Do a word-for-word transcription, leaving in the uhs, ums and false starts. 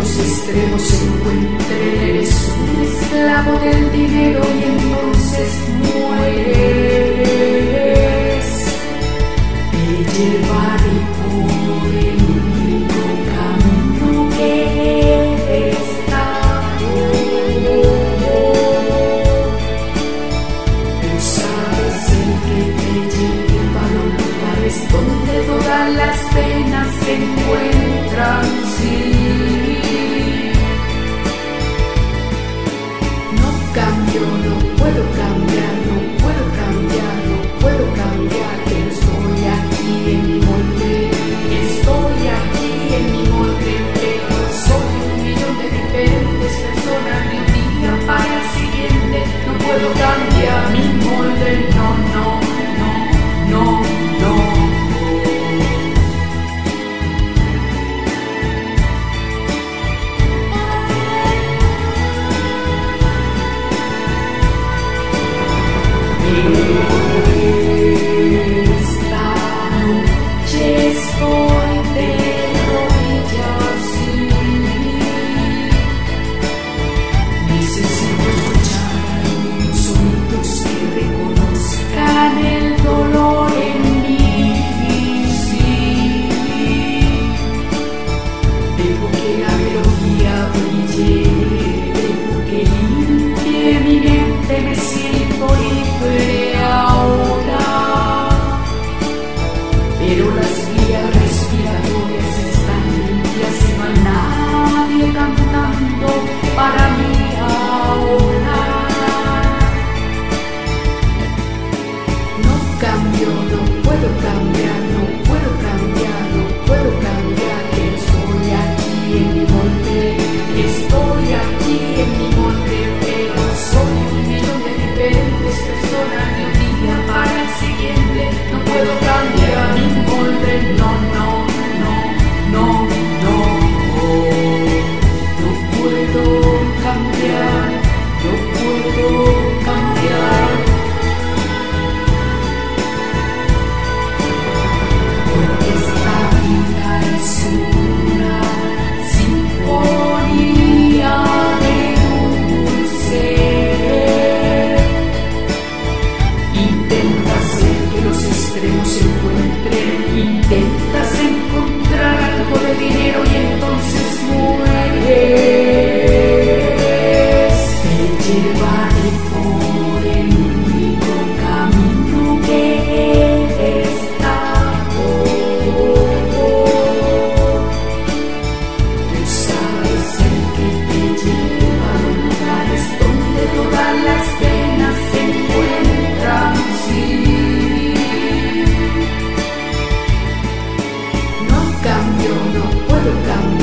los extremos se encuentren, eres un esclavo del dinero y entonces mueres. Te llevaré por el único camino que está. Tú sabes el que te lleva a los lugares donde todas las penas se encuentran, sí. No cambio, no puedo cambiar, no puedo cambiar, no puedo cambiar, pero estoy aquí en mi molde, estoy aquí en mi molde, pero soy un millón de diferentes personas de un día para el siguiente. No puedo cambiar mi molde, no, no, no, no, no. Esta noche estoy de rodillas, sí. Necesito escuchar unos sonidos que reconozcan el dolor en mí, sí. Dejo que la melodía brille, dejo que limpie mi mente, me siento libre ahora, pero las vías respiratorias están limpias y no hay nadie cantando para mí ahora. No cambio, no puedo cambiar, no puedo cambiar, no puedo cambiar, que estoy aquí en mi molde, estoy aquí en mi molde, pero soy un millón de diferentes personas de un día para el siguiente. No puedo cambiar mi molde, no, no, no, no, no. No puedo cambiar, no puedo cambiar. Porque esta vida es una sinfonía de dulce. Intenta hacer que los extremos se encuentren, intentas encontrar algo de dinero y entonces mueres. Te llevaré por el único camino que está. Tú sabes el que te lleva a los lugares donde todas las penas se encuentran, sí. No cambio, no puedo cambiar.